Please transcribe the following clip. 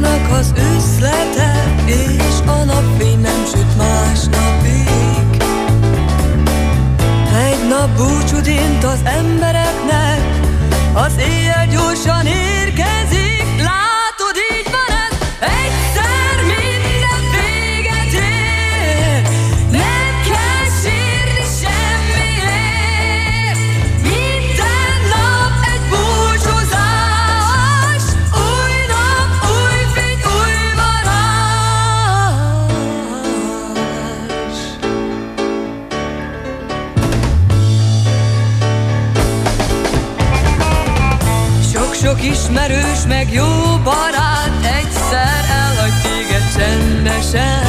napnak az üzlete, és a napfény nem süt másnapig. Egy nap búcsút int az embereknek, az éjjel gyorsan érkezik. Látod, így van ez, egyszer minden véget ér. Nem kell sírni semmiért. Minden nap egy búcsúzás. Új nap, új fény, új varázs. Sok-sok ismerős meg jó barát egyszer elhagy téged csendesen.